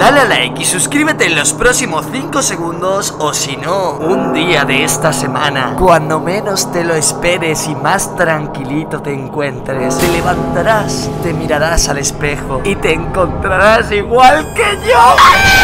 Dale a like y suscríbete en los próximos 5 segundos, o si no, un día de esta semana, cuando menos te lo esperes y más tranquilito te encuentres, te levantarás, te mirarás al espejo y te encontrarás igual que yo.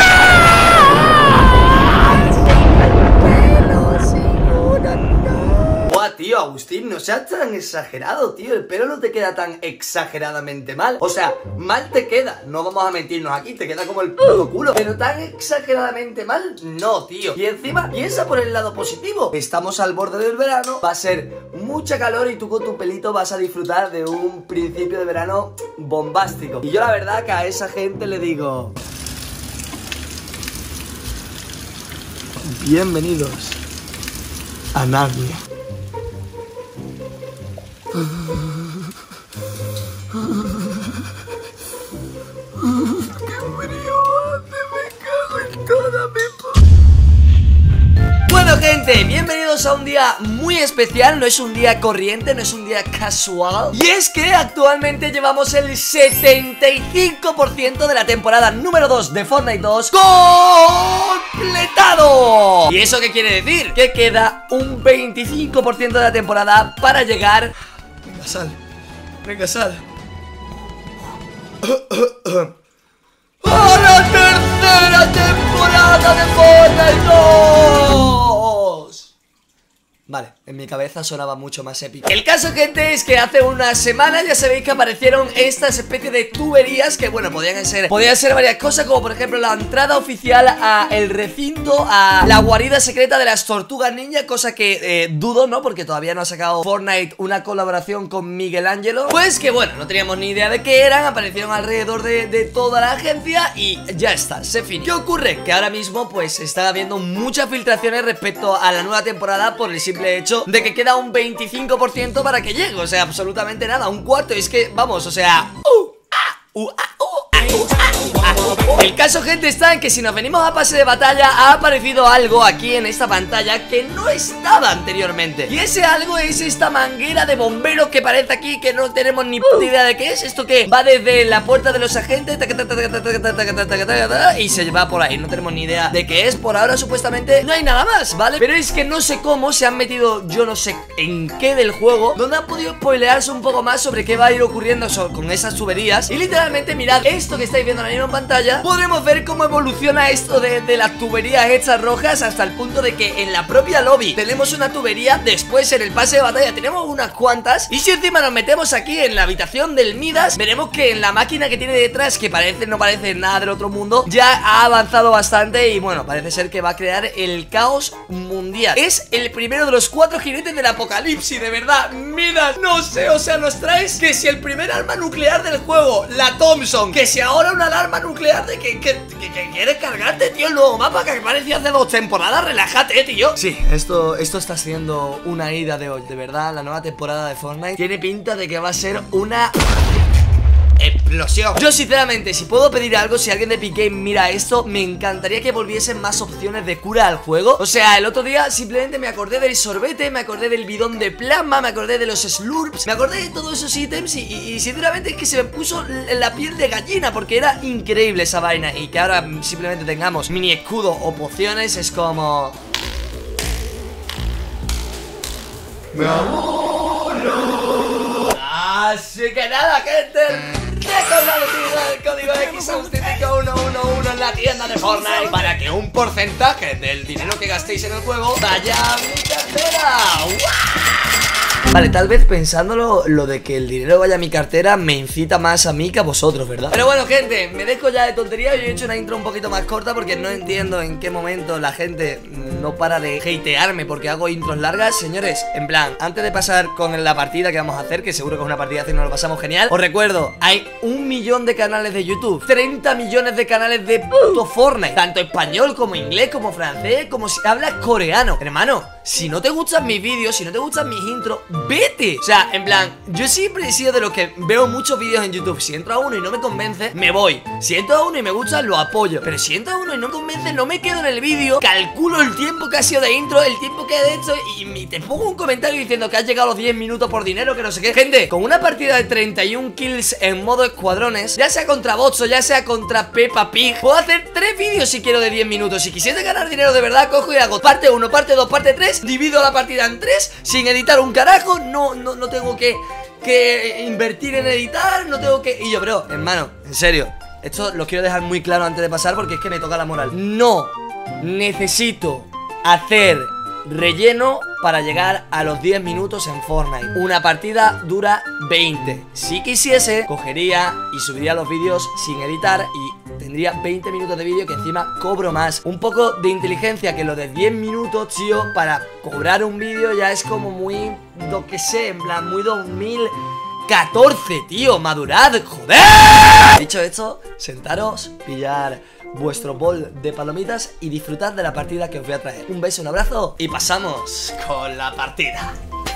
Tío, Agustín, no seas tan exagerado, tío. El pelo no te queda tan exageradamente mal. O sea, mal te queda, no vamos a mentirnos aquí, te queda como el puto culo. Pero tan exageradamente mal, no, tío. Y encima, piensa por el lado positivo. Estamos al borde del verano, va a ser mucha calor y tú con tu pelito vas a disfrutar de un principio de verano bombástico. Y yo la verdad que a esa gente le digo: bienvenidos a Narnia. Bueno, gente, bienvenidos a un día muy especial. No es un día corriente, no es un día casual. Y es que actualmente llevamos el 75% de la temporada número 2 de Fortnite 2 completado. ¿Y eso qué quiere decir? Que queda un 25% de la temporada para llegar... Venga, sal. Venga, sal. ¡A la tercera temporada de Fortnite 2! Vale, en mi cabeza sonaba mucho más épico. El caso, gente, es que hace unas semanas ya sabéis que aparecieron estas especies de tuberías que, bueno, podían ser varias cosas, como por ejemplo la entrada oficial a el recinto, a la guarida secreta de las tortugas ninja, cosa que dudo, ¿no? Porque todavía no ha sacado Fortnite una colaboración con Miguel Ángelo. Pues que, bueno, no teníamos ni idea de qué eran, aparecieron alrededor de toda la agencia y ya está, se finió. ¿Qué ocurre? Que ahora mismo, pues, está habiendo muchas filtraciones respecto a la nueva temporada por el simple hecho de que queda un 25% para que llegue. O sea, absolutamente nada, un cuarto. Y es que, vamos, o sea... El caso, gente, está en que si nos venimos a pase de batalla ha aparecido algo aquí en esta pantalla que no estaba anteriormente. Y ese algo es esta manguera de bomberos que parece aquí, que no tenemos ni puta idea de qué es. Esto que va desde la puerta de los agentes y se va por ahí, no tenemos ni idea de qué es. Por ahora supuestamente no hay nada más, ¿vale? Pero es que no sé cómo se han metido, yo no sé en qué del juego, donde han podido spoilearse un poco más sobre qué va a ir ocurriendo con esas tuberías. Y literalmente, mirad esto que estáis viendo ahora mismo en pantalla. Podremos ver cómo evoluciona esto de las tuberías hechas rojas, hasta el punto de que en la propia lobby tenemos una tubería. Después en el pase de batalla tenemos unas cuantas. Y si encima nos metemos aquí en la habitación del Midas, veremos que en la máquina que tiene detrás, que no parece nada del otro mundo, ya ha avanzado bastante. Y bueno, parece ser que va a crear el caos mundial. Es el primero de los 4 jinetes del apocalipsis, de verdad. Midas, no sé, o sea, nos traes que si el primer arma nuclear del juego, la Thompson, que si ahora una alarma nuclear de que quieres cargarte, tío, el nuevo mapa que parecía hace 2 temporadas. Relájate, tío. Sí, esto está siendo una ida de hoy, de verdad. La nueva temporada de Fortnite tiene pinta de que va a ser una... explosión. Yo sinceramente, si puedo pedir algo, si alguien de Epic Games mira esto, me encantaría que volviesen más opciones de cura al juego. O sea, el otro día simplemente me acordé del sorbete, me acordé del bidón de plasma, me acordé de los slurps, me acordé de todos esos ítems y sinceramente es que se me puso la piel de gallina, porque era increíble esa vaina. Y que ahora simplemente tengamos mini escudo o pociones es como... Así que nada, gente, recordad utilizar el código XAugustinTico111 en la tienda de Fortnite para que un porcentaje del dinero que gastéis en el juego vaya a mi cartera. Vale, tal vez pensándolo, lo de que el dinero vaya a mi cartera me incita más a mí que a vosotros, ¿verdad? Pero bueno, gente, me dejo ya de tontería. Yo he hecho una intro un poquito más corta porque no entiendo en qué momento la gente no para de hatearme porque hago intros largas. Señores, en plan, antes de pasar con la partida que vamos a hacer, que seguro que es una partida así nos lo pasamos genial, os recuerdo, hay 1 millón de canales de YouTube, 30 millones de canales de puto Fortnite, tanto español como inglés, como francés, como si hablas coreano. Hermano, si no te gustan mis vídeos, si no te gustan mis intros, vete. O sea, en plan, yo siempre he sido de los que veo muchos vídeos en YouTube. Si entro a uno y no me convence, me voy. Si entro a uno y me gusta, lo apoyo. Pero si entro a uno y no me convence, no me quedo en el vídeo, calculo el tiempo que ha sido de intro, el tiempo que he hecho y te pongo un comentario diciendo que has llegado a los 10 minutos por dinero, que no sé qué. Gente, con una partida de 31 kills en modo escuadrones, ya sea contra bots o ya sea contra Peppa Pig, puedo hacer 3 vídeos si quiero de 10 minutos. Si quisiese ganar dinero de verdad, cojo y hago parte 1, parte 2, parte 3, divido la partida en 3 sin editar un carajo. No tengo que invertir en editar, no tengo que... Y yo, bro, hermano, en serio, esto lo quiero dejar muy claro antes de pasar porque es que me toca la moral. No necesito hacer relleno para llegar a los 10 minutos en Fortnite. Una partida dura 20. Si quisiese, cogería y subiría los vídeos sin editar y tendría 20 minutos de vídeo, que encima cobro más. Un poco de inteligencia, que lo de 10 minutos, tío, para cobrar un vídeo ya es como muy, lo que sé, en plan, muy 2014, tío, madurad, joder. Dicho esto, sentaros, pillar vuestro bol de palomitas y disfrutad de la partida que os voy a traer. Un beso, un abrazo y pasamos con la partida.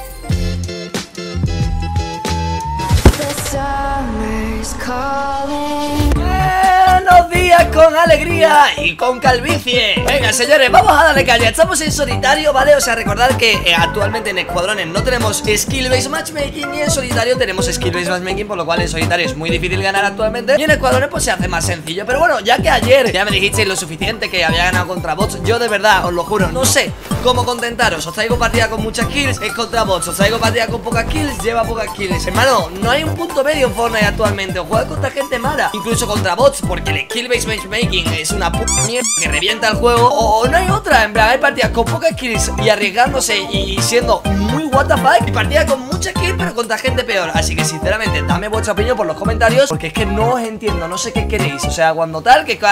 Buenos días con alegría y con calvicie. Venga, señores, vamos a darle caña. Estamos en solitario, ¿vale? O sea, recordad que actualmente en escuadrones no tenemos skill-based matchmaking y en solitario tenemos skill-based matchmaking, por lo cual en solitario es muy difícil ganar actualmente y en escuadrones pues se hace más sencillo. Pero bueno, ya que ayer ya me dijisteis lo suficiente que había ganado contra bots, yo de verdad, os lo juro, no sé cómo contentaros. Os traigo partida con muchas kills, es contra bots. Os traigo partida con pocas kills, lleva pocas kills. Hermano, no hay un punto medio en Fortnite actualmente. O juegas contra gente mala, incluso contra bots, porque el skill-based matchmaking es una puta mierda que revienta el juego. O no hay otra, en plan, hay partidas con pocas kills y arriesgándose y siendo muy what the fuck, y partidas con muchas kills pero contra gente peor. Así que sinceramente, dame vuestra opinión por los comentarios, porque es que no os entiendo, no sé qué queréis. O sea, cuando tal, que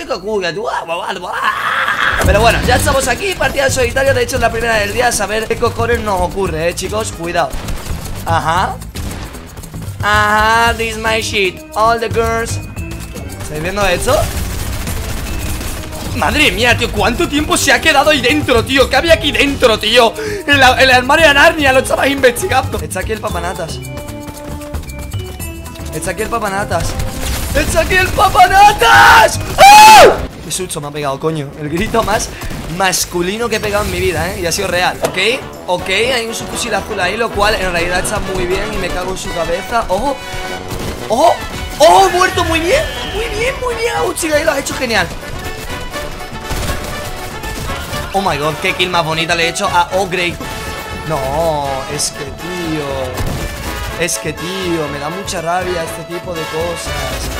pero bueno, ya estamos aquí, partida de solitario. De hecho es la primera del día, a saber qué cojones nos ocurre, chicos, cuidado. Ajá, this is my shit. All the girls. ¿Estáis viendo esto? Madre mía, tío, ¿cuánto tiempo se ha quedado ahí dentro, tío? ¿Qué había aquí dentro, tío? El armario de Narnia, lo estabas investigando. Está aquí el papanatas. Está aquí el papanatas. ¡Está aquí el papanatas! ¡Ah! Qué susto me ha pegado, coño. El grito más masculino que he pegado en mi vida, ¿eh? Y ha sido real. Ok, hay un subfusil azul ahí, lo cual en realidad está muy bien y me cago en su cabeza. ¡Ojo! ¡Ojo! ¡Oh! ¡Muerto! Muy bien, muy bien, muy bien. Uchi, ahí lo has hecho genial. Oh my god, qué kill más bonita le he hecho a O'Grey. No, es que tío, me da mucha rabia este tipo de cosas.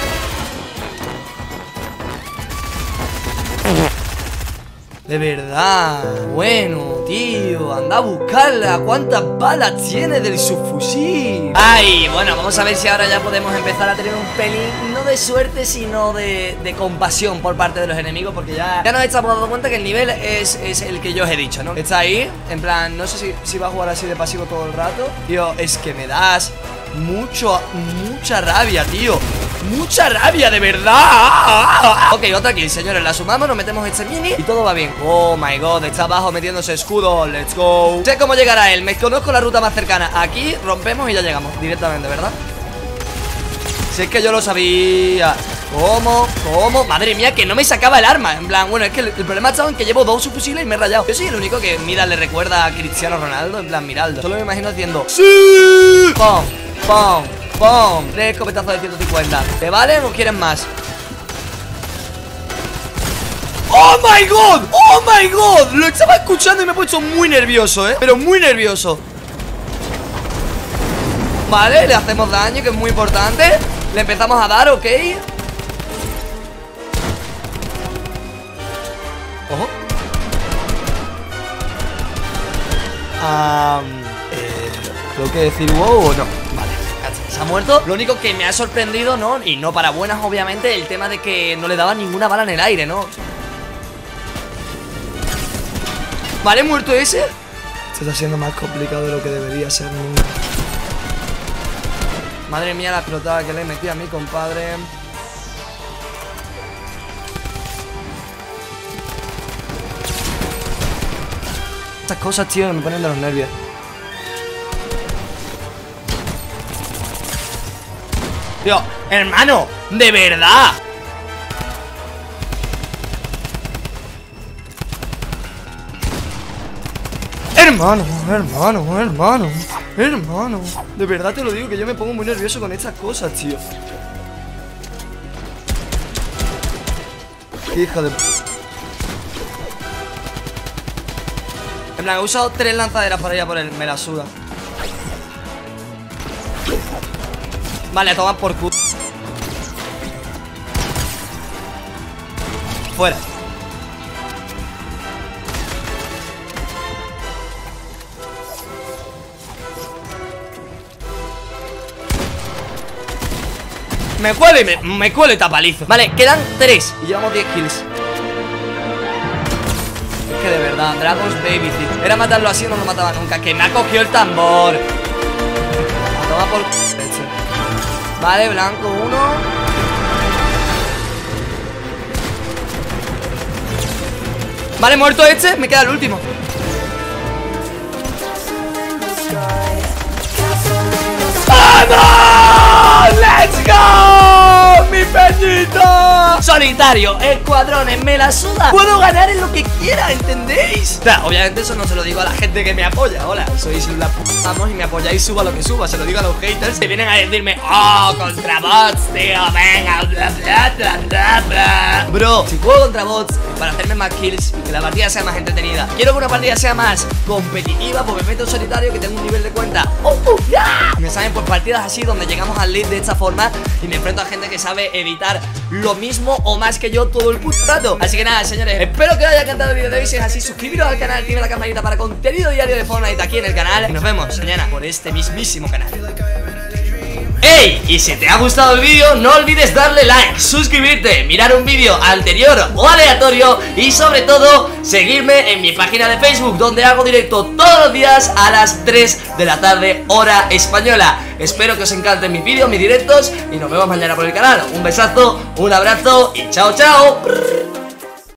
De verdad. Bueno, tío, anda a buscarla. ¿Cuántas balas tiene del subfusil? Ay, bueno, vamos a ver si ahora ya podemos empezar a tener un pelín, no de suerte, sino de compasión por parte de los enemigos, porque ya nos estamos dando cuenta que el nivel es el que yo os he dicho, ¿no? Está ahí, en plan, no sé si va a jugar así de pasivo todo el rato. Tío, es que me das mucha rabia, tío. Mucha rabia, de verdad. Ok, otra kill, señores, la sumamos, nos metemos este mini y todo va bien. Oh my god, está abajo metiéndose escudo. Let's go. Sé cómo llegará él, me conozco la ruta más cercana. Aquí rompemos y ya llegamos directamente, ¿verdad? Si es que yo lo sabía. ¿Cómo? Madre mía, que no me sacaba el arma. En plan, bueno, es que el problema estaba en que llevo 2 subfusiles y me he rayado. Yo soy el único que, mira, le recuerda a Cristiano Ronaldo. En plan, Miraldo. Solo me imagino haciendo ¡sí! ¡Pum! 3 escopetazos de 150. ¿Te valen o quieren más? ¡Oh my god! ¡Oh my god! Lo estaba escuchando y me he puesto muy nervioso, pero muy nervioso. Vale, le hacemos daño, que es muy importante. Le empezamos a dar, ok. Ojo. ¿Tengo que decir wow o no? Vale, se ha muerto. Lo único que me ha sorprendido, ¿no? Y no para buenas, obviamente, el tema de que no le daba ninguna bala en el aire, ¿no? Vale, muerto ese. Esto está siendo más complicado de lo que debería ser nunca. Madre mía, la pelotada que le metí a mi compadre. Estas cosas, tío, me ponen de los nervios. Tío, hermano, de verdad. Hermano, de verdad te lo digo, que yo me pongo muy nervioso con estas cosas, tío. Hija de... En plan, he usado 3 lanzaderas para ir a por él. Me la suda. Vale, a tomar por culo. Fuera. Me cuelo y tapalizo. Vale, quedan 3 y llevamos 10 kills. Es que de verdad, Dragon's Baby, tío. Era matarlo así o no lo mataba nunca. Que me ha cogido el tambor. Toma por... Vale, blanco 1. Vale, muerto este. Me queda el último. ¡Vamos! ¡Let's go! ¡Mi peñito! Solitario, escuadrones, me la suda. Puedo ganar en lo que quiera, ¿entendéis? O sea, obviamente eso no se lo digo a la gente que me apoya. Hola, sois la p***, vamos, y me apoyáis, suba lo que suba. Se lo digo a los haters que vienen a decirme: oh, contra bots, tío, venga, bla, bla, bla, bla, bla. Bro, si juego contra bots para hacerme más kills y que la partida sea más entretenida, quiero que una partida sea más competitiva, pues me meto en solitario, que tengo un nivel de cuenta. Me salen pues partidas así donde llegamos al lead de esta forma y me enfrento a gente que sabe evitar lo mismo o más que yo todo el puto rato. Así que nada, señores, espero que os haya encantado el vídeo de hoy. Si es así, suscribiros al canal, activa la campanita para contenido diario de Fortnite aquí en el canal. Y nos vemos mañana por este mismísimo canal. ¡Ey! Y si te ha gustado el vídeo, no olvides darle like, suscribirte, mirar un vídeo anterior o aleatorio y sobre todo, seguirme en mi página de Facebook, donde hago directo todos los días a las 3 de la tarde, hora española. Espero que os encanten mis vídeos, mis directos y nos vemos mañana por el canal. Un besazo, un abrazo y chao, chao.